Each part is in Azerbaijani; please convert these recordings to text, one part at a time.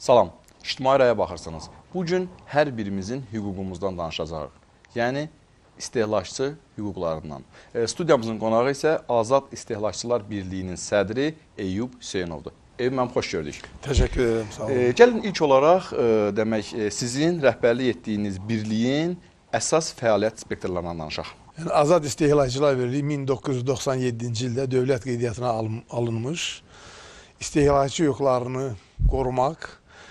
Salam, İctimai Raya baxırsınız. Bugün hər birimizin hüququmuzdan danışacağıq. Yəni, istehlakçı hüquqlarından. Studiyamızın qonağı isə Azad İstehlakçılar Birliyinin sədri Eyyub Hüseynovdur. Eyyub mənim, xoş gördük. Təşəkkür ederim, sağ olun. Gəlin ilk olaraq, sizin rəhbərlik etdiyiniz birliyin əsas fəaliyyət spektrlarından danışaq. Yəni, Azad İstehlakçılar Birliyi 1997-ci ildə dövlət qeydiyyatına alınmış, istehlakçı hüquqlarını qorumaq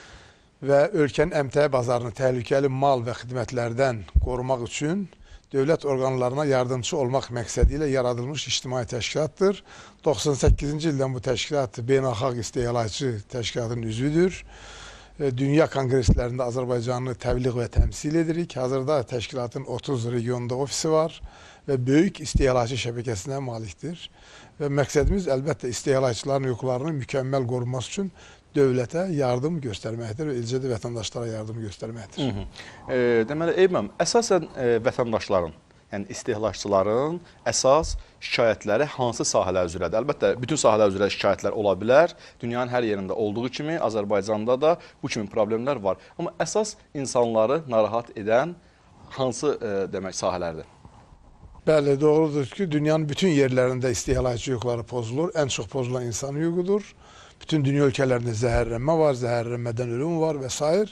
və ölkənin əmtəə bazarını təhlükəli mal və xidmətlərdən qorumaq üçün dövlət orqanlarına yardımcı olmaq məqsədi ilə yaradılmış ictimai təşkilatdır. 98-ci ildən bu təşkilat Beynəlxalq İstehlakçı Təşkilatının üzvüdür. Dünya konqreslərində Azərbaycanı təbliğ və təmsil edirik. Hazırda təşkilatın 30 regionda ofisi var və böyük istehlakçı şəbəkəsinə malikdir. Və məqsədimiz əlbəttə istehlakçıların hüquqlarının mükəmməl qorunması üçün dövlətə yardım göstərməkdir və eləcə də vətəndaşlara yardım göstərməkdir. Deməli, Eyməm, əsasən vətəndaşların, yəni istehlakçıların əsas şikayətləri hansı sahələr üzrədir? Əlbəttə, bütün sahələr üzrə şikayətlər ola bilər. Dünyanın hər yerində olduğu kimi, Azərbaycanda da bu kimi problemlər var. Amma əsas insanları narahat edən hansı sahələrdir? Bəli, doğrudur ki, dünyanın bütün yerlərində istehlakçı hüquqları pozulur. Ən çox pozulan insan hüququdur. Bütün dünya ölkələrində zəhərlənmə var, zəhərlənmədən ölüm var və s.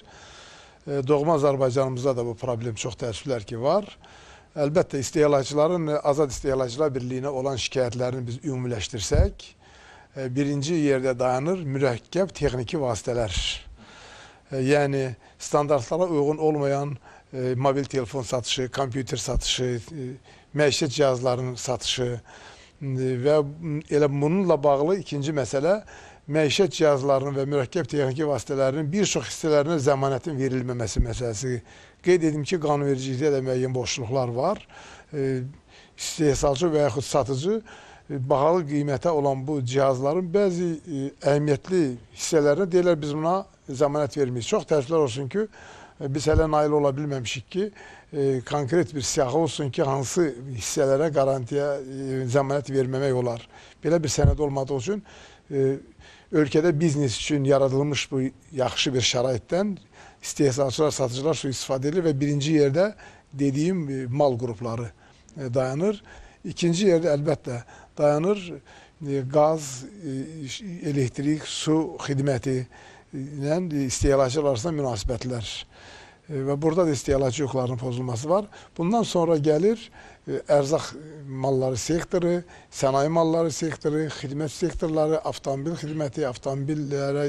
Doğma Azərbaycanımızda da bu problem çox təəssüflər ki var. Əlbəttə, istehlakçıların Azad İstehlakçılar Birliyinə olan şikayətlərini biz ümumiləşdirsək, birinci yerdə dayanır mürəkkəb texniki vasitələr. Yəni, standartlara uyğun olmayan mobil telefon satışı, kompüter satışı, məişət cihazlarının satışı və elə bununla bağlı ikinci məsələ, məişət cihazlarının və mürəkkəb texniki vasitələrinin bir çox hissələrinə zəmanətin verilməməsi məsələsi. Qeyd edim ki, qanunvericilikdə də müəyyən boşluqlar var. İstehsalçı və yaxud satıcı bahalı qiymətə olan bu cihazların bəzi əhəmiyyətli hissələrinə deyirlər, biz buna zəmanət verməyiz. Çox təəssüflər olsun ki, biz hələ nail ola bilməmişik ki, konkret bir siyahı olsun ki, hansı hissələrə qarantiya zəmanət verməmək olar. Belə bir sənəd olmadığı üçün ölkədə biznes üçün yaradılmış bu yaxşı bir şəraitdən istehsalçılar, satıcılar istifadə edilir və birinci yerdə dediyim mal qrupları dayanır. İkinci yerdə əlbəttə dayanır qaz, elektrik, su xidməti ilə istehlakçılar arasında münasibətlər. Və burada da istehlakçı hüquqlarının pozulması var. Bundan sonra gəlir ərzaq malları sektoru, sənaye malları sektoru, xidmət sektorları, avtomobil xidməti, avtomobillərə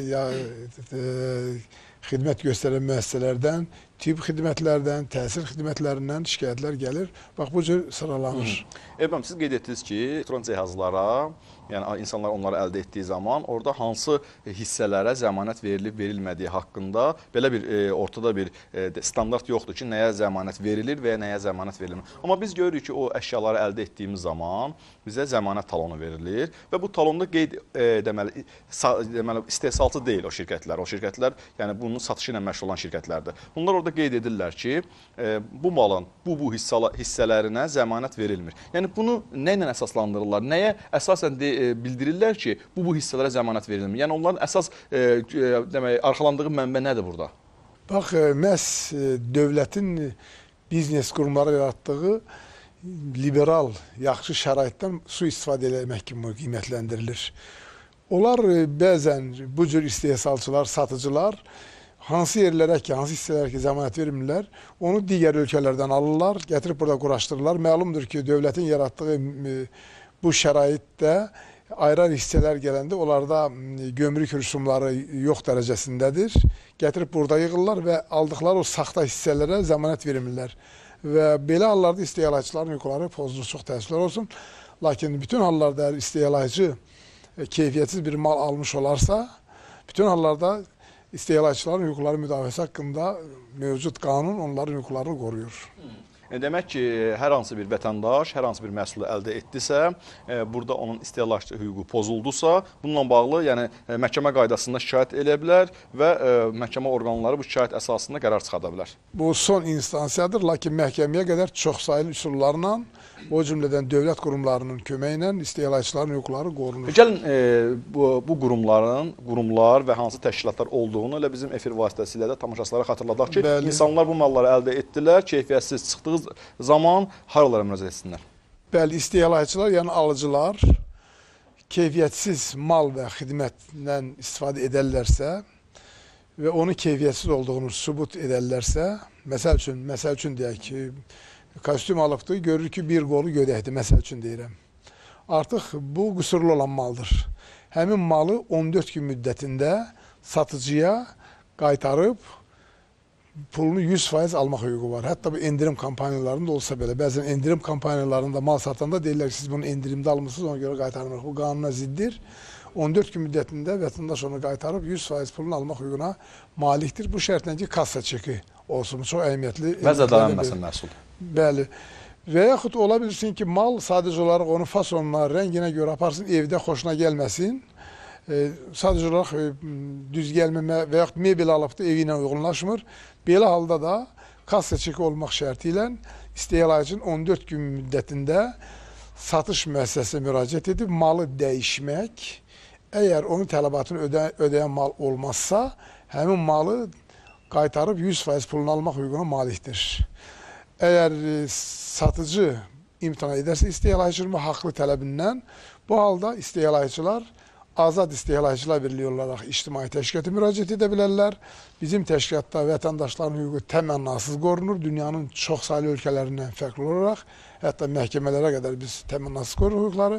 xidmət göstərən müəssisələrdən, tibb xidmətlərdən, təhsil xidmətlərindən şikayətlər gəlir. Bax, bu cür sıralanır. Eybəm, siz qeyd etdiniz ki, elektron cihazlara, yəni insanlar onları əldə etdiyi zaman orada hansı hissələrə zəmanət verilib, verilmədiyi haqqında belə bir ortada bir standart yoxdur ki, nəyə zəmanət verilir və ya nəyə zəmanət verilmir. Amma biz görürük ki, o əşyaları əldə etdiyimiz zaman bizə zəmanət talonu verilir və bu talonda qeyd deməli istehsalçı deyil o şirkətlər. O şirkətlər, yəni bunun satışı ilə məşğul olan şirkətlərdir. Bunlar orada qeyd edirlər ki, bu malın bu hissələrinə zəmanət verilmir. Yəni bunu nə ilə əsaslandırırlar? Nəyə əsasən bildirirlər ki, bu hissələrə zəmanət verilmir? Yəni onların əsas arxalandığı mənbə nədir burada? Bax, məhz dövlətin biznes qurumları yaratdığı liberal, yaxşı şəraitdən su istifadə eləmək kimi qiymətləndirilir. Onlar bəzən bu cür istehsalçılar, satıcılar hansı yerlərə ki, hansı hissələrə ki, zəmanət vermirlər, onu digər ölkələrdən alırlar, gətirib burada quraşdırırlar. Məlumdur ki, dövlətin yaratdığı bu şəraitdə ayrı hissələr gələndə onlarda gömrük rüsumları yox dərəcəsindədir. Gətirib burada yığırlar və aldıqları o saxta hissələrə zəmanət vermirlər. Və belə hallarda istehlakçıların hüquqları pozulur, çox təəssüflər olsun. Lakin bütün hallarda istehlakçı keyfiyyətsiz bir mal almış olarsa, bütün hallarda istehlakçıların hüquqları müdafiəsi haqqında mövcud qanun onların hüquqlarını qoruyur. Demək ki, hər hansı bir vətəndaş, hər hansı bir məhsulu əldə etdisə, burada onun istehlakçı hüququ pozuldusa, bununla bağlı yəni məhkəmə qaydasında şikayət edə bilər və məhkəmə orqanları bu şikayət əsasında qərar çıxarda bilər. Bu son instansiyadır, lakin məhkəməyə qədər çoxsaylı üsullarla o cümlədən dövlət qurumlarının köməyi ilə istehlakçıların hüquqları qorunur. Gəlin bu qurumlar və hansı təşkilatlar olduğunu elə bizim efir vasitəsilə də tamaşaçılara xatırladaq ki, insanlar bu malları əldə etdilər, keyfiyyətsiz çıxdığı zaman haralara müraciət etsinlər? Bəli, istehlakçılar, yəni alıcılar keyfiyyətsiz mal və xidmətlə istifadə edərlərsə və onun keyfiyyətsiz olduğunu sübut edərlərsə, məsəl üçün deyək ki, kostyum alıbdır, görür ki, bir qolu gödəkdir, məsəl üçün deyirəm. Artıq bu qüsurlu olan maldır. Həmin malı 14 gün müddətində satıcıya qaytarıb pulunu 100% almaq hüququ var. Hətta bu endirim kampaniyalarında olsa belə, bəzən endirim kampaniyalarında mal satanda deyirlər ki, siz bunu endirimdə almışsınız, ona görə qaytarmırıq. Bu qanuna ziddir. 14 gün müddətində vətəndaş onu qaytarıb 100% pulunu almaq hüququna malikdir. Bu şərtlə ki, kassa çeki olsun. Bu çox əhəmiyyətli. Və zədələnməsin məhsul. Bəli. Və yaxud ola bilsin ki, mal sadəcə olaraq onun fasonuna, rənginə görə aparsın, evdə xoşuna gəlməsin. Sadəcə olaraq düz gəlməmə və yaxud mebel alıbdır, evi ilə uyğunlaşmır. Belə halda da kassa çeki olmaq şərti ilə istehlakçının 14 gün müddətində satış müəssisəsinə müraciət edib malı dəyişmək, əgər onun tələbatını ödəyən mal olmazsa, həmin malı qaytarıb 100% pulunu almaq hüququna malikdir. Əgər satıcı imtina edərsə istehlakçının haqlı tələbindən, bu halda istehlakçılar Azad İstehlakçılar Birliyi olaraq ictimai təşkilata müraciət edə bilərlər. Bizim təşkilatda vətəndaşların hüququ təmənnasız qorunur. Dünyanın çox saylı ölkələrindən fərqli olaraq, hətta məhkəmələrə qədər biz təmənnasız qorunuq hüquqları.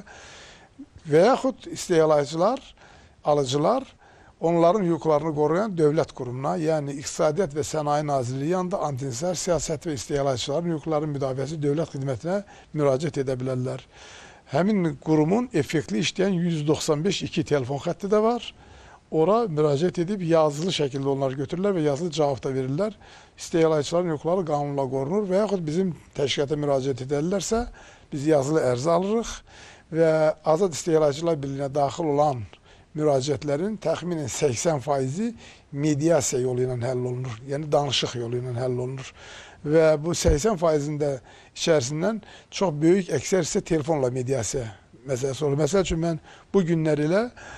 Və yaxud istehlakçılar, alıcılar onların hüquqlarını qoruyan dövlət qurumuna, yəni İqtisadiyyat və Sənaye Nazirliyi yanında anti-inhisar siyasət və istehlakçıların hüquqlarının müdafiəsi dövlət xidmətinə müraciət edə bilərlər. Həmin qurumun effektli işləyən 195-2 telefon xətti də var. Ora müraciət edib yazılı şəkildə onları götürürlər və yazılı cavab da verirlər. İstehlakçıların hüquqları qanunla qorunur və yaxud bizim təşkilata müraciət edərlərsə, biz yazılı ərizə alırıq və Azad İstehlakçılar Birliyinə daxil olan müraciətlərin təxminən 80%-i mediasiya yolu ilə həll olunur. Yəni danışıq yolu ilə həll olunur. Və bu 80%-ində içərisindən çox böyük əksər isə telefonla mediasiya məsələsi olur. Məsəl üçün, mən bu günlər ilə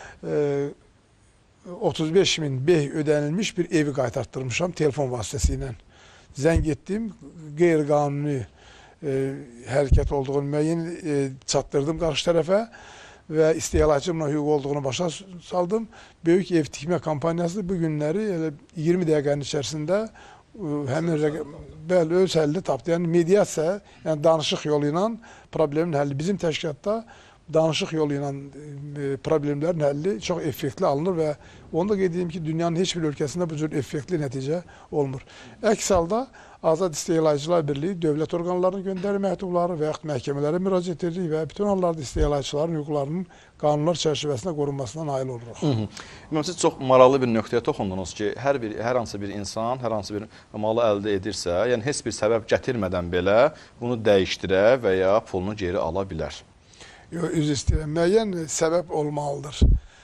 35.000 beh ödənilmiş bir evi qaytartdırmışam telefon vasitəsilə. Zəng etdim, qeyri-qanuni hərəkət olduğunu müəyyən çatdırdım qarşı tərəfə və istehlakçımla hüquq olduğunu başa saldım. Böyük ev tikmə kampaniyası bu günləri 20 dəqiqənin içərisində həmin bəli, öz həllini tapdı. Yəni mediasiya, yəni danışıq yolu ilə problemin həlli. Bizim təşkilatda danışıq yolu ilə problemlərin həlli çox effektli alınır və onu da qeyd edeyim ki, dünyanın heç bir ölkəsində bu cür effektli nəticə olmur. Əks halda Azad İstehlakçılar Birliyi dövlət orqanlarına göndərir məktubları və yaxud məhkəmələrə müraciət edirik və bütün hallarda istehlakçıların hüquqlarının qanunlar çərçivəsində qorunmasına nail oluruq. Siz çox maraqlı bir nöqtəyə toxundunuz ki, hər hansı bir insan, hər hansı bir malı əldə edirsə, yəni heç bir səbəb gətirmədən belə bunu dəyişdirə və ya pulunu geri ala bilər. Yox, üzr istəyirəm. Müəyyən səbəb olmalıdır.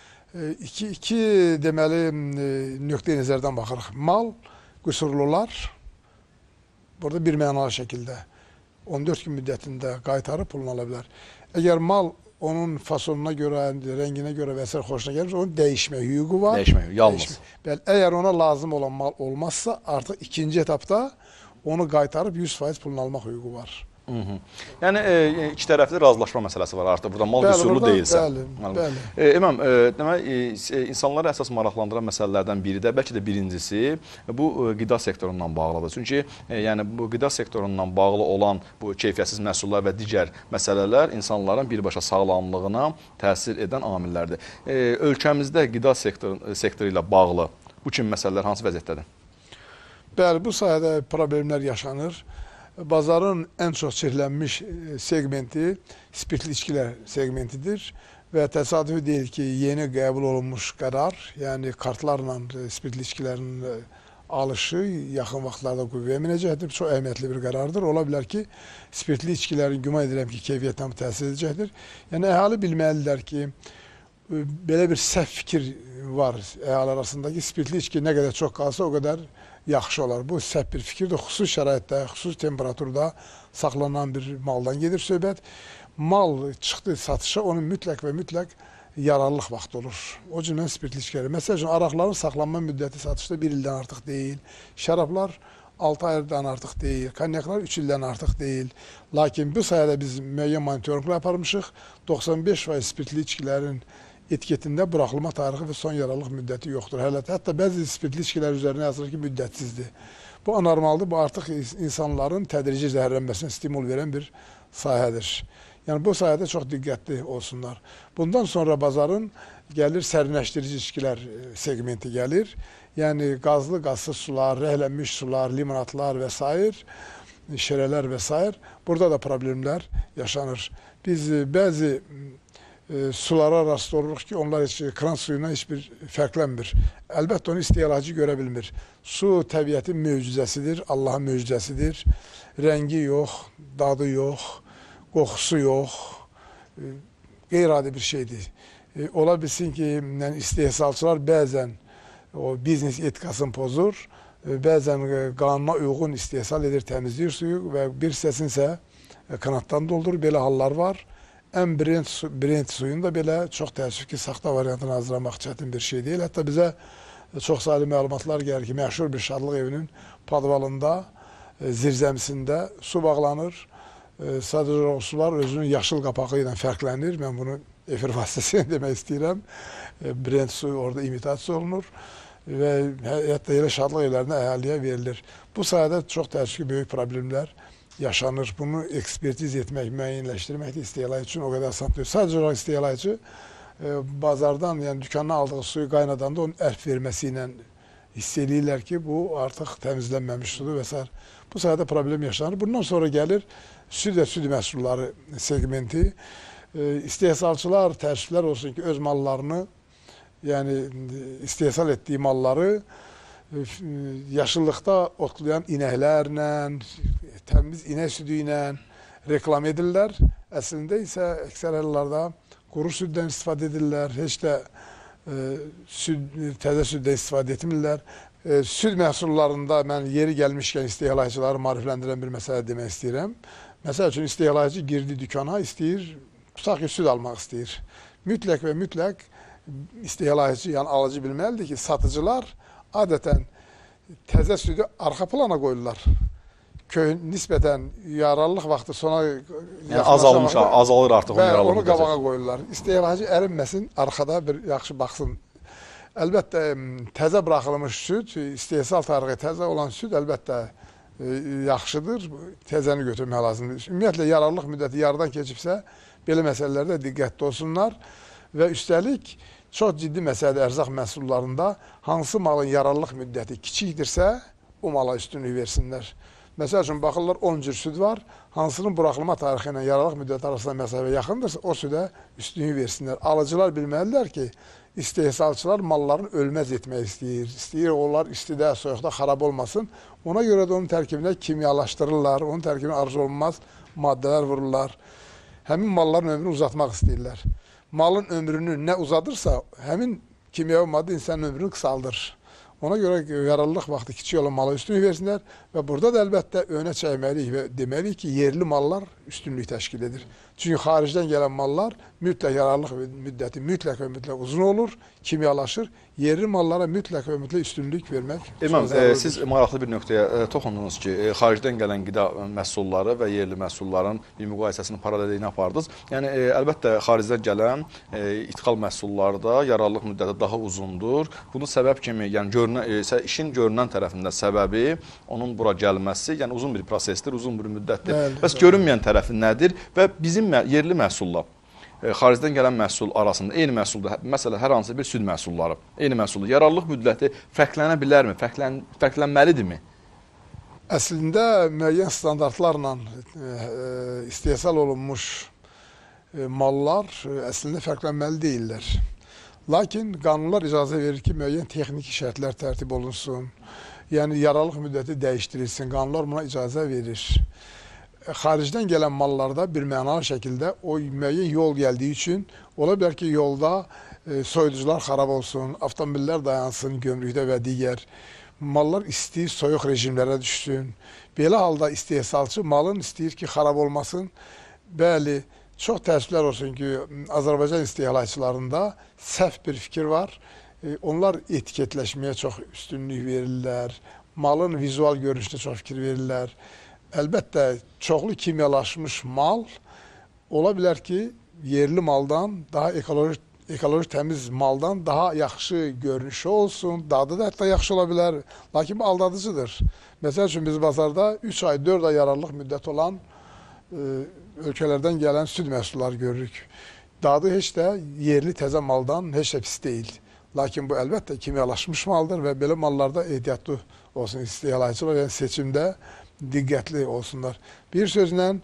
İki deməli nöqteyi nəzərdən baxırıq. Mal qüsurlular burada bir mənalı şəkildə 14 gün müddətində qaytarıb pulunu ala bilər. Əgər mal onun fasonuna görə, rənginə görə və s. xoşuna gəlir, onun dəyişmə hüququ var. Dəyişmə hüququ, yalnız. Bəli, əgər ona lazım olan mal olmazsa, artıq ikinci etapda onu qaytarıb 100% pulunu almaq hüququ var. Yəni iki tərəfli razılaşma məsələsi var artıq burada mal qüsurlu deyilsə. Bəli. İmam, demək insanları əsas maraqlandıran məsələlərdən biri də, bəlkə də birincisi bu qida sektorundan bağlıdır. Çünki yəni bu qida sektorundan bağlı olan bu keyfiyyətsiz məhsullar və digər məsələlər insanların birbaşa sağlamlığına təsir edən amillərdir. Ölkəmizdə qida sektoru ilə bağlı bu kimi məsələlər hansı vəziyyətdədir? Bəli, bu sayədə problemlər yaşanır. Bazarın ən çox çirklənmiş segmenti spirtli içkilər segmentidir və təsadüfi deyil ki, yeni qəbul olunmuş qərar, yəni kartlarla spirtli içkilərin alışı yaxın vaxtlarda qüvvəyə minəcəkdir. Çox əhəmiyyətli bir qərardır. Ola bilər ki, spirtli içkilərin güman edirəm ki, keyfiyyətdən təsir edəcəkdir. Yəni, əhali bilməlidirlər ki, belə bir səhv fikir var əhali arasında ki, spirtli içki nə qədər çox qalsa, o qədər yaxşı olar. Bu səhv bir fikirdir. Xüsusi şəraitdə, xüsusi temperaturda saxlanan bir maldan gedir söhbət. Mal çıxdı satışa, onun mütləq və mütləq yararlılıq vaxtı olur. O cümlə spirtli içkiləri. Məsəl üçün, araqların saxlanma müddəti satışda 1 ildən artıq deyil. Şərablar 6 aydan artıq deyil. Konyaklar 3 ildən artıq deyil. Lakin bu sayədə biz müəyyən monitorinqlər aparmışıq. 95% spirtli içkilərin etiketində buraxılma tarixi və son yararlılıq müddəti yoxdur. Hətta bəzi spirtli içkilər üzərinə yazılır ki, müddətsizdir. Bu anormaldır. Bu artıq insanların tədrici zəhərlənməsinə stimul verən bir sahədir. Yəni, bu sayədə çox diqqətli olsunlar. Bundan sonra bazarın gəlir sərinləşdirici içkilər segmenti gəlir. Yəni, qazlı, qazsız sular, rəhlənmiş sular, limonatlar və s. şirələr və s. Burada da problemlər yaşanır. Biz bəzi sulara rast oluruq ki, onlar kran suyuna heç bir fərqlənmir. Əlbəttə, onu istehlakçı görə bilmir. Su təbiətin möcüzəsidir, Allahın möcüzəsidir. Rəngi yox, dadı yox, qoxusu yox, qeyri-adi bir şeydir. Ola bilsin ki, istehsalçılar bəzən o biznes etikasını pozur, bəzən qanuna uyğun istehsal edir, təmizləyir suyu və bir hissəsini isə kanatdan doldurur. Belə hallar var. Ən brend suyun da belə çox təəssüf ki, saxta variantını hazırlamaq çətin bir şey deyil. Hətta bizə çox sayılı məlumatlar gəlir ki, məşhur bir şadlıq evinin padvalında, zirzəmisində su bağlanır. Sadəcə o sular özünün yaşıl qapağı ilə fərqlənir. Mən bunu efir vasitəsilə demək istəyirəm. Brend suyu orada imitasiya olunur və hətta elə şadlıq evlərinə əhaliyə verilir. Bu sayədə çox təəssüf ki, böyük problemlər yaşanır. Bunu ekspertiz etmək, müəyyənləşdirmək də istehlakçı üçün o qədər asan deyil. Sadəcə olaraq istehlakçı bazardan, yəni dükandan aldığı suyu qaynadanda onun ərf verməsi ilə hiss eləyirlər ki, bu artıq təmizlənməmiş sudur və s. Bu sayədə problem yaşanır. Bundan sonra gəlir süd və süd məhsulları segmenti. İstehsalçılar təəssüflər olsun ki, öz mallarını, yəni istehsal etdiyi malları yaşıllıqda otlayan inəklərlə, təmiz inək südü ilə reklam edirlər. Əslində isə əksər hallarda quru süddən istifadə edirlər, heç də təzə süddən istifadə etmirlər. Süd məhsullarında mən yeri gəlmişkən istehlakçıları maarifləndirən bir məsələ demək istəyirəm. Məsəl üçün, istehlakçı girdi dükana, istəyir, tutaq ki, süd almaq istəyir. Mütləq və mütləq istehlakçı, yəni alıcı bilməlidir ki, satıcılar adətən təzə südü arxa plana qoyurlar. Nisbətən yararlılıq vaxtı sona azalmış, azalır artıq onun yararlılığı. Onu qabağa qoyurlar. İstehlakçı ərinməsin, arxada bir yaxşı baxsın. Əlbəttə, təzə buraxılmış süd, istehsal tarihi təzə olan süd əlbəttə yaxşıdır, təzəni götürmək lazımdır. Ümumiyyətlə, yararlılıq müddəti yarıdan keçibsə, belə məsələlərdə diqqətli olsunlar və üstəlik, çox ciddi məsələdə ərzaq məhsullarında hansı malın yararlılıq müddəti kiçikdirsə, o mala üstünlük versinlər. Məsəl üçün, baxırlar 10 cür süd var, hansının buraxılma tarixi ilə yararlılıq müddəti arasında məsələ yaxındırsa, o südə üstünlük versinlər. Alıcılar bilməlidirlər ki, istehsalçılar mallarını ölməz etmək istəyir. İstəyir, onlar istidə, soyuqda xarab olmasın. Ona görə də onun tərkibinə kimyalaşdırırlar, onun tərkibinə arzu olunmaz maddələr vururlar. Həmin malların ömrünü uzatmaq istəyirlər. Malın ömrünü nə uzadırsa, həmin kimyavi maddə insanın ömrünü qısaldır. Ona görə yararlılıq vaxtı kiçik olan mala üstünlük versinlər və burada da əlbəttə önə çəkməliyik və deməliyik ki, yerli mallar üstünlük təşkil edir. Çünki xaricdən gələn mallar mütləq yararlılıq müddəti mütləq və mütləq uzun olur, kimyalaşır. Yerli mallara mütləq və mütləq üstünlük vermək. İmam, siz maraqlı bir nöqtəyə toxundunuz ki, xaricdən gələn qida məhsulları və yerli məhsulların bir müqayisəsini paralelliyini apardınız. Yəni, əlbəttə, xaricdən gələn ithal məhsullarda yararlılıq müddəti daha uzundur. Bunun səbəb kimi, yəni işin görünən tərəfində səbəbi onun bura gəlməsi, yəni uzun bir prosesdir, uzun bir müddətdir. Bəs görünməyən tərəfi nədir və bizim yerli məhsulla xaricdən gələn məhsul arasında eyni məhsulda, məsələn, hər hansı bir süd məhsulları, eyni məhsulda yararlılıq müddəti fərqlənə bilərmi, fərqlənməlidirmi? Əslində, müəyyən standartlarla istehsal olunmuş mallar əslində fərqlənməli deyirlər. Lakin qanunlar icazə verir ki, müəyyən texniki şərtlər tərtib olunsun, yəni yararlılıq müddəti dəyişdirilsin, qanunlar buna icazə verir. Xaricdən gələn mallarda bir mənalı şəkildə o müəyyən yol gəldiyi üçün ola bilər ki, yolda soyuducular xarab olsun, avtomobillər dayansın gömrükdə və digər mallar istəyir soyuq rejimlərə düşsün. Belə halda istehsalçı malın istəyir ki, xarab olmasın. Bəli, çox təəssüflər olsun ki, Azərbaycan istehlakçılarında səhv bir fikir var. Onlar etiketləşməyə çox üstünlük verirlər. Malın vizual görünüşünə çox fikir verirlər. Əlbəttə, çoxlu kimyalaşmış mal ola bilər ki, yerli maldan, daha ekoloji təmiz maldan daha yaxşı görünüşü olsun, dadı da hətta yaxşı ola bilər. Lakin bu aldadıcıdır. Məsəl üçün biz bazarda 3 ay, 4 ay yararlılıq müddət olan ölkələrdən gələn süd məhsulları görürük. Dadı heç də yerli təzə maldan heç də pis deyil. Lakin bu əlbəttə kimyalaşmış maldır və belə mallarda ehtiyatlı olsun istehlakçılar, yəni seçimdə diqqətli olsunlar. Bir sözlə,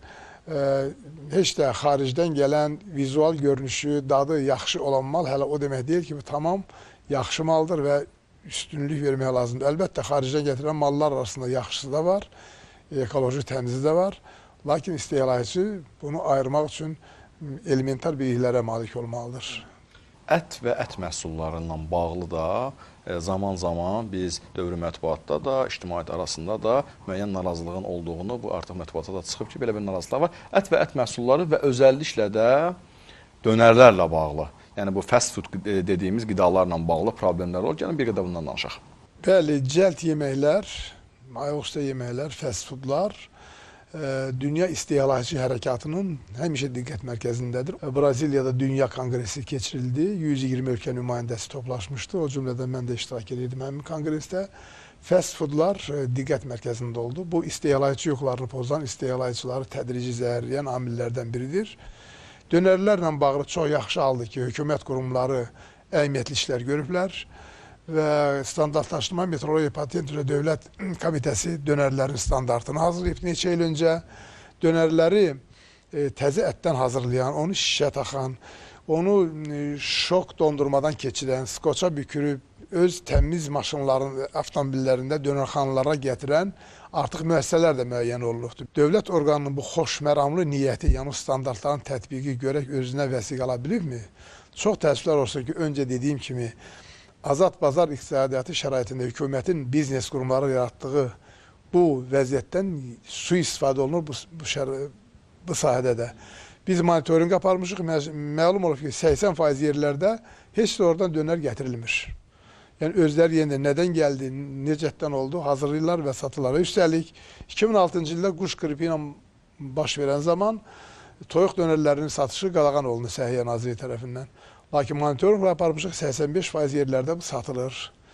heç də xaricdən gələn vizual görünüşü, dadı yaxşı olan mal hələ o demək deyil ki, bu tamam yaxşı maldır və üstünlük vermək lazımdır. Əlbəttə, xaricdən gətirilən mallar arasında yaxşısı da var, ekoloji təmizi də var. Lakin istehlakçı bunu ayırmaq üçün elementar biliklərə malik olmalıdır. Ət və ət məhsullarından bağlı da zaman-zaman biz dövrü mətbuatda da, ictimaiyyət arasında da müəyyən narazılığın olduğunu, bu artıq mətbuata da çıxıb ki, belə bir narazılıqlar var. Ət və ət məhsulları və özəlliklə də dönərlərlə bağlı, yəni bu fast food dediyimiz qidalarla bağlı problemlər olur. Gəlin bir qədər bundan danışaq. Bəli, cəld yeməklər, ayaqüstə yeməklər, fast foodlar dünya istehlakçı hərəkatının həmişə diqqət mərkəzindədir. Braziliyada Dünya Konqresi keçirildi. 120 ölkə nümayəndəsi toplaşmışdı. O cümlədən mən də iştirak edirdim həmin konqresdə. Fast foodlar diqqət mərkəzində oldu. Bu istehlakçı yuxularını pozan, istehlakçıları tədrici zəhərləyən amillərdən biridir. Dönərlərlə bağlı çox yaxşı haldır ki, hökumət qurumları əhəmiyyətli işlər görüblər və standartlaşdırma, metrologiya, patent üzrə Dövlət Komitəsi dönərlərin standartını hazırlayıb neçə il öncə. Dönərləri təzə ətdən hazırlayan, onu şişə taxan, onu şok dondurmadan keçirən, skoça bükürüb, öz təmiz maşınların, avtomobillərində dönərxanalara gətirən artıq müəssisələr də müəyyən olunubdur. Dövlət orqanının bu xoşməramlı niyyəti, yəni standartların tətbiqi görək özünə vəsiq ala bilibmi? Çox təəssüflər olsun ki, öncə dediyim kimi, azad bazar iqtisadiyyatı şəraitində hökumətin biznes qurumları yaratdığı bu vəziyyətdən sui-istifadə olunur bu sahədə də. Biz monitorinq aparmışıq, məlum olub ki, 80% yerlərdə heç də oradan dönər gətirilmir. Yəni, özləri yenə nədən gəldi, necətdən oldu, hazırlayırlar və satırlar. Üstəlik, 2006-cı ildə quş qripi ilə baş verən zaman toyuq dönərlərinin satışı qadağan olundu Səhiyyə Nazirliyi tərəfindən. Lakin monitorinqlə aparmışıq, 85% yerlərdə bu satılır.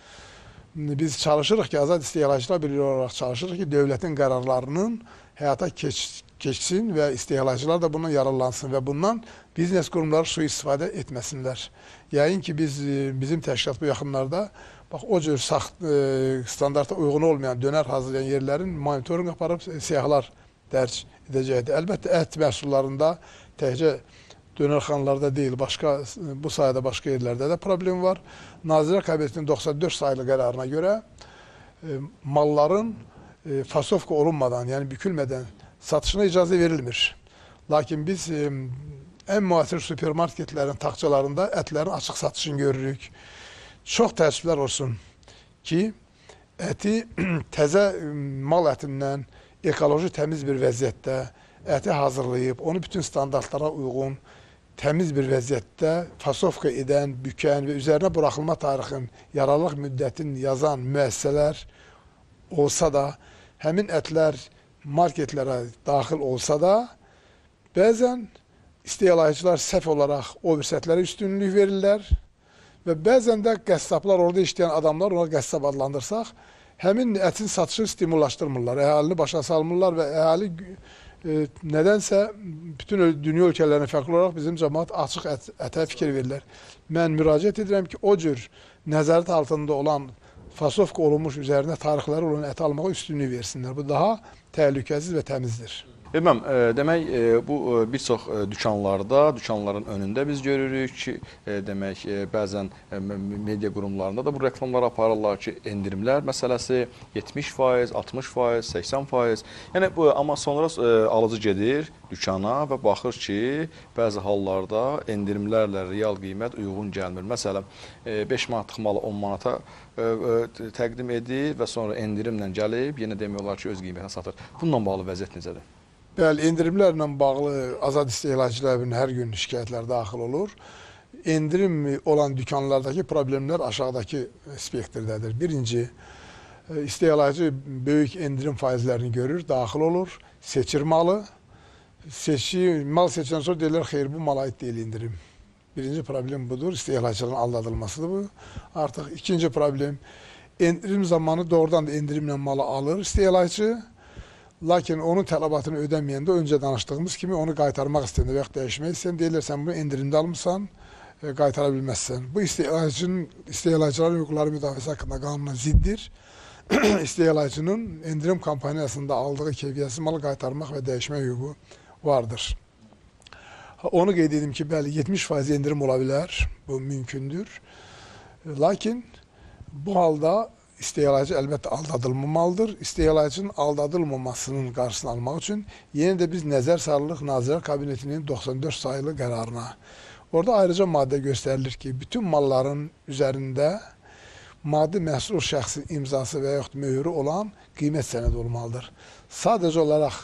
Biz çalışırıq ki, Azad İstehlakçılar Birliyi olaraq çalışırıq ki, dövlətin qərarlarının həyata keçsin və istehlakçılar da bundan yararlansın və bundan biznes qurumları sui-istifadə etməsinlər. Yəqin ki, bizim təşkilat bu yaxınlarda o cür standarta uyğun olmayan dönər hazırlayan yerlərin monitorinq aparıb siyahılar dərc edəcəkdir. Əlbəttə, ət məhsullarında təkcə dönərxanalarda deyil, bu sayədə başqa yerlərdə də problem var. Nazirlər Kabinetinin 94 sayılı qərarına görə malların fasovka olunmadan, yəni bükülmədən satışına icazə verilmir. Lakin biz ən müasir supermarketlərin taxçalarında ətlərin açıq satışını görürük. Çox təəssüflər olsun ki, əti təzə mal ətindən ekoloji təmiz bir vəziyyətdə əti hazırlayıb, onu bütün standartlara uyğun təmiz bir vəziyyətdə fasovka edən, bükən və üzərinə buraxılma tarixin, yararlılıq müddətini yazan müəssisələr olsa da, həmin ətlər marketlərə daxil olsa da, bəzən istehlakçılar səhv olaraq o vüsətlərə üstünlük verirlər və bəzən də qəssablar, orada işləyən adamlar, ona qəssab adlandırsaq, həmin ətin satışını stimullaşdırmırlar, əhalini başa salmırlar və əhali nədənsə bütün dünya ölkələrine fərqli olaraq bizim cəmaat açıq ətə fikir verirlər. Mən müraciət edirəm ki, o cür nəzarət altında olan fasovka olunmuş üzərində tarixləri olan əti almağa üstünlük versinlər. Bu daha təhlükəsiz və təmizdir. Bilməm, demək, bu bir çox dükanlarda, dükanların önündə biz görürük ki, demək, bəzən media qurumlarında da bu reklamlar aparırlar ki, endirimlər məsələsi 70%, 60%, 80%. Yəni, amma sonra alıcı gedir dükana və baxır ki, bəzi hallarda endirimlərlə real qiymət uyğun gəlmir. Məsələn, 5 manatlıq malı 10 manata təqdim edir və sonra endirimlə gəlib, yenə demək olar ki, öz qiymətini satır. Bununla bağlı vəziyyət necədir? Bəli, endirimlərlə bağlı azad istehlakçıların hər gün şikayətlər daxil olur. Endirim olan dükanlardakı problemlər aşağıdakı spektrirdədir. Birinci, istehlakçı böyük endirim faizlərini görür, daxil olur, seçir malı. Mal seçindən sonra deyirlər, xeyr, bu mala aid deyil indirim. Birinci problem budur, istehlakçıların aldadılmasıdır bu. Artıq ikinci problem, endirim zamanı doğrudan da endirimlə malı alır istehlakçı. Lakin onun tələbatını ödəməyəndə öncə danışdığımız kimi onu qaytarmaq istəyəndə və yaxud dəyişmək istəyəndə deyirlər, sən bunu endirimdə almışsan, qaytara bilməzsən. Bu istehlakçıların hüquqları müdafiəsi haqqında qanuna ziddir. İstehlakçının endirim kampaniyasında aldığı keyfiyyətsiz malı qaytarmaq və dəyişmək hüququ vardır. Onu qeyd edim ki, bəli, 70% endirim ola bilər, bu mümkündür. Lakin bu halda istehlakçı əlbəttə aldadılmamalıdır. İstehlakçının aldadılmamasının qarşısını almaq üçün yenə də biz nəzər salırıq Nazirlər Kabinetinin 94 sayılı qərarına. Orada ayrıca maddə göstərilir ki, bütün malların üzərində maddi məhsul şəxsin imzası və yaxud möhürü olan qiymət sənədi olmalıdır. Sadəcə olaraq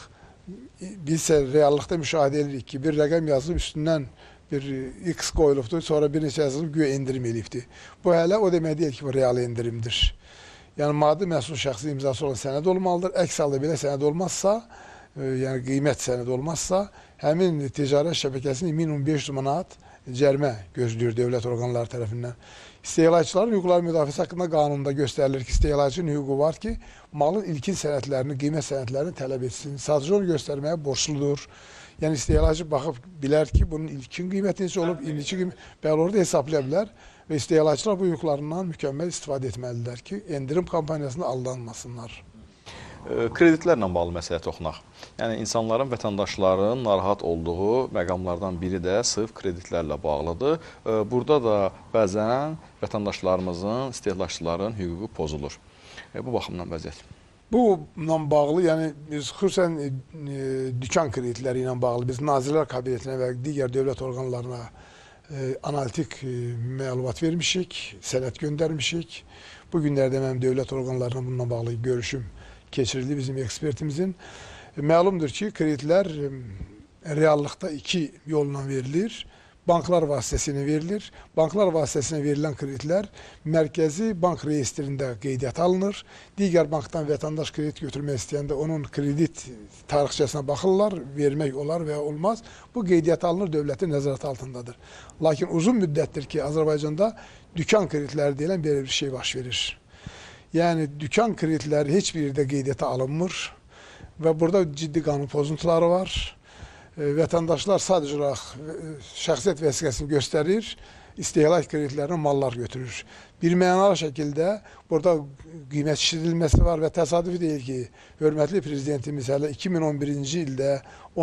biz reallıqda müşahidə edirik ki, bir rəqəm yazılıb üstündən bir X qoyulubdur, sonra bir neçə yazılıb güya endirim elibdir. Bu hələ o demək deyil ki, bu real endirimdir. Yəni, maddi məhsul şəxsi imzası olan sənəd olmalıdır. Əks halda belə sənəd olmazsa, yəni qiymət sənəd olmazsa, həmin ticarət şəbəkəsini minimum 500 manat cərimə gözləyir dövlət orqanları tərəfindən. İstehlakçıların hüquqları müdafiəsi haqqında qanunda göstərilir ki, istehlakçının hüququ var ki, malın ilkin sənədlərini, qiymət sənədlərini tələb etsin. Sadəcə onu göstərməyə borçludur. Yəni, istehlakçı baxıb bilər ki, bunun ilkin qiyməti necə olub, indiki qiymət, bəli, orada hesablaya bilər və istehlakçılar bu hüquqlarından mükəmməl istifadə etməlidirlər ki, endirim kampaniyasında aldanmasınlar. Kreditlərlə bağlı məsələyə toxunaq. Yəni, insanların, vətəndaşların narahat olduğu məqamlardan biri də sırf kreditlərlə bağlıdır. Burada da bəzən vətəndaşlarımızın, istehlakçıların hüququ pozulur. Bu baxımdan vəziyyət. Bununla bağlı, yəni xüsusən dükan kreditləri ilə bağlı biz Nazirlər Kabinetinə və digər dövlət orqanlarına analitik məlumat vermişik, sənəd göndərmişik. Bu günlərdə mənim dövlət orqanlarına bununla bağlı görüşüm keçirildi bizim ekspertimizin. Məlumdur ki, kreditlər reallıqda iki yolla verilir. Banklar vasitəsilə verilir. Banklar vasitəsilə verilən kreditlər mərkəzi bank reyestrində qeydiyyata alınır. Digər bankdan vətəndaş kredit götürmək istəyəndə onun kredit tarixçəsinə baxırlar, vermək olar və ya olmaz. Bu qeydiyyata alınır, dövlətin nəzarəti altındadır. Lakin uzun müddətdir ki, Azərbaycanda dükan kreditləri deyilən belə bir şey baş verir. Yəni, dükan kreditləri heç bir yerdə qeydiyyata alınmır və burada ciddi qanun pozuntuları var. Vətəndaşlar sadəcə olaraq şəxsiyyət vəsiqəsini göstərir, istehlak kreditlərinə mallar götürür. Bir mənalı şəkildə burada qiymət şişirilməsi var və təsadüfi deyil ki, hörmətli prezidentimiz hələ 2011-ci ildə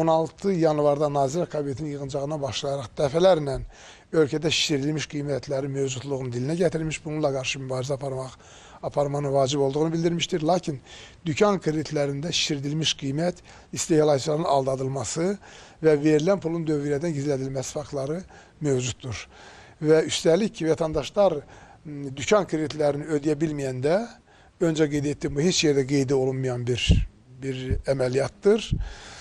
16 yanvarda Nazirlər Kabinetinin yığıncağına başlayaraq dəfələrlə ölkədə şişirilmiş qiymətlərin mövcudluğunu dilinə gətirmiş, bununla qarşı mübarizə aparmanın vacib olduğunu bildirmişdir. Lakin dükan kreditlərində şişirdilmiş qiymət, istehlakçıların aldadılması və verilən pulun dövriyədən gizlədilməsi faktları mövcuddur. Və üstəlik ki, vətəndaşlar dükan kreditlərini ödəyə bilməyəndə, öncə qeyd etdim, bu heç yerdə qeydə olunmayan bir əməliyyatdır.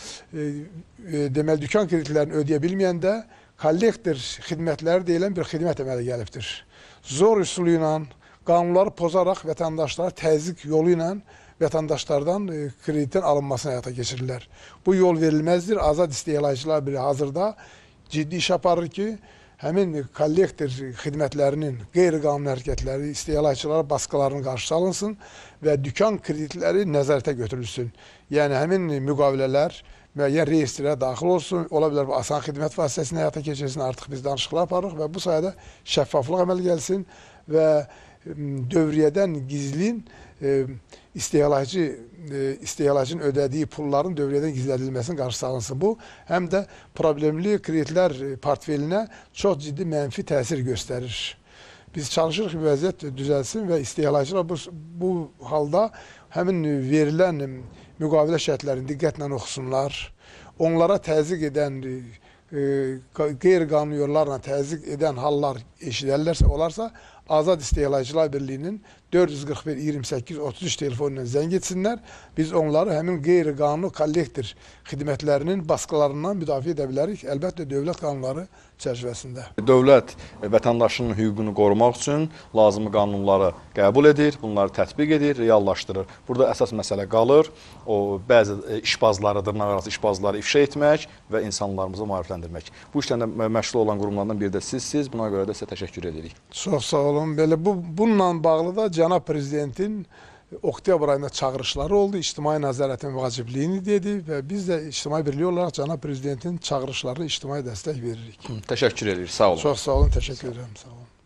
Deməli, dükan kreditlərini ödəyə bilməyəndə kollektor xidmətləri deyilən bir xidmət əmələ gəlibdir. Zor üsulu ilə qanunları pozaraq vətəndaşlara təzyiq yolu ilə vətəndaşlardan kreditin alınmasına həyata keçirirlər. Bu yol verilməzdir. Azad istehlakçılar biri hazırda ciddi iş aparır ki, həmin kollektor xidmətlərinin qeyri-qanuni hərəkətləri, istehlakçılara baskılarının qarşısı alınsın və dükan kreditləri nəzarətə götürülsün. Yəni, həmin müqavilələr müəyyən reyestrə daxil olsun, ola bilər bu asan xidmət vasitəsində həyata keçirsin, artıq biz danışıqlar aparırıq və bu sayədə şəffaflıq əməl gəlsin və dövriyyədən gizlin istehlakçının ödədiyi pulların dövriyyədən gizlədilməsinin qarşısı alınsın. Bu, həm də problemli kreditlər portfelinə çox ciddi mənfi təsir göstərir. Biz çalışırıq ki, vəziyyət düzəlsin və istehlakçılar bu halda həmin verilən müqavilə şərtlərini diqqətlə oxusunlar. Onlara təzyiq edən, qeyri-qanuni yollarla təzyiq edən hallar eşidərlərsə, olarsa, Azad İstehlakçılar Birliyinin 441-28-33 telefonla zəng etsinlər. Biz onları həmin qeyri-qanuni kollektor xidmətlərinin baskılarından müdafiə edə bilərik. Əlbəttə, dövlət qanunları çərçivəsində. Dövlət vətəndaşının hüququnu qorumaq üçün lazımi qanunları qəbul edir, bunları tətbiq edir, reallaşdırır. Burada əsas məsələ qalır, o bəzi işbazları, dırnaqarası işbazları ifşa etmək və insanlarımızı maarifləndirmək. Bu işlə məşğul olan qurumlardan biri də sizsiniz. Buna görə də sizə təşəkkür edirik. Çox sağ olun. Belə bununla bağlı da Cənab Prezidentin oktyabr ayında çağırışları oldu. İctimai nəzarətin vacibliyini dedi və biz də İctimai Birliyi olaraq Cənab Prezidentin çağırışlarına ictimai dəstək veririk. Təşəkkür edirik. Sağ olun. Çox sağ olun. Təşəkkür edirəm. Sağ olun.